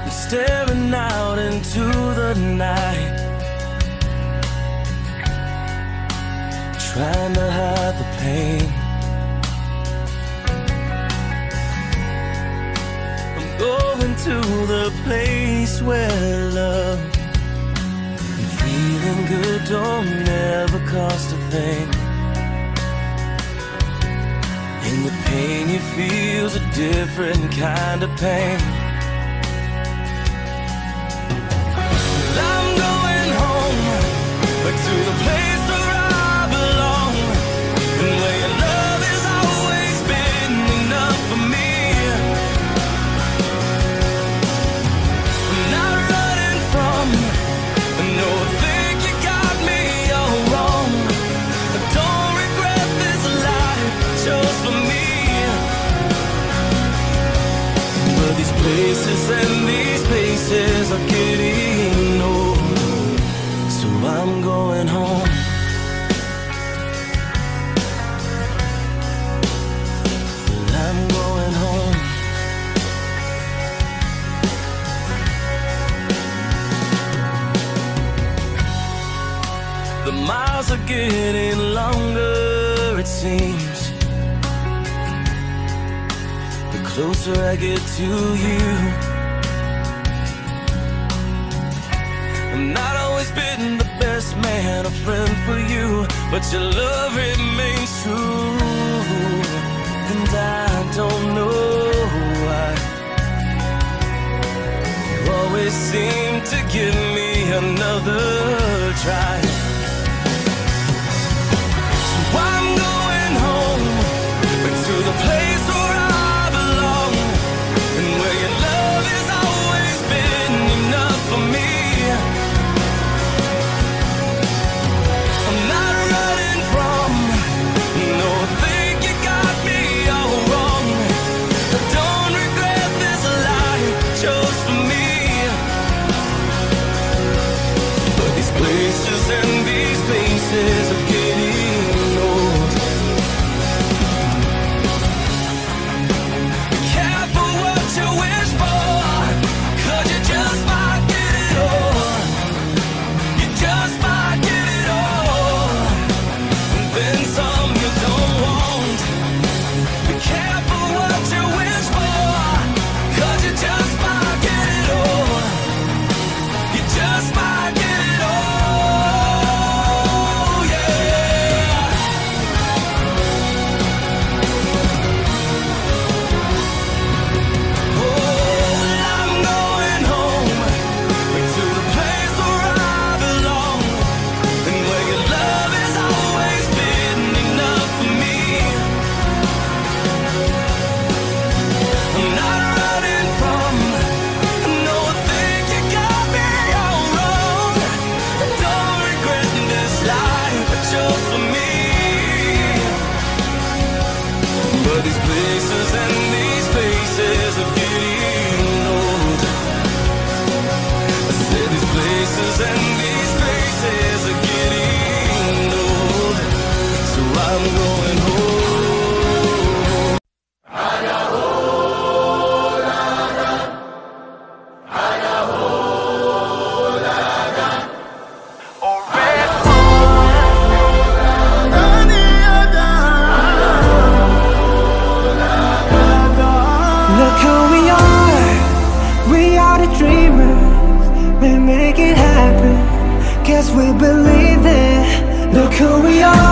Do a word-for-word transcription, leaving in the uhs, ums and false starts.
staring out into the night, trying to hide the pain. I'm going to the place where love and feeling good don't never cost a thing. And the pain you feel's a different kind of pain. To the place where I belong, and where your love has always been enough for me. I'm not running from, no, I think you got me all wrong. I don't regret this life I chose for me. But these places and these places are getting old, so I'm going home. I'm going home. The miles are getting longer, it seems, the closer I get to you. I'm not always been the best man, a friend for you, but your love remains true. And I don't know why you always seem to give me another try. So I'm going home, back to the place where I belong, and where your love has always been enough for me. Places and these places are getting old. Be careful what you wish for, 'cause you just might get it all. You just might get it all, and then some you don't want. Be careful what you wish for, 'cause you just might get it all. You just might get it all. These places and these places are getting old. I said these places and these places are getting old, so I'm going home. Look who we are, we are the dreamers, we make it happen, 'cause we believe it. Look who we are.